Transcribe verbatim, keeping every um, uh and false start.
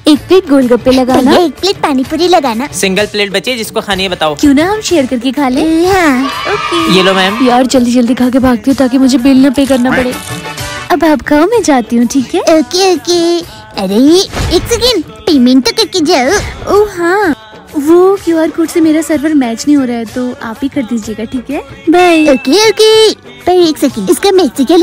एक प्लेट गोलगप्पे लगाना, एक प्लेट पानी पूरी लगाना। सिंगल प्लेट बची है, जिसको खानी है बताओ। क्यों ना हम शेयर करके खा लें? हाँ ओके। ये लो मैम। यार जल्दी जल्दी खा के भागती हूँ ताकि मुझे बिल ना पे करना पड़े। अब आप खाओ, मैं जाती हूँ, ठीक है? Okay okay. अरे एक सेकेंड, पेमेंट तो करके जाओ। ओह हाँ, वो क्यू आर कोड से मेरा सर्वर मैच नहीं हो रहा है तो आप ही कर दीजिएगा, ठीक है? बाय। Okay okay. पर एक सेकेंड, इसका मैसेज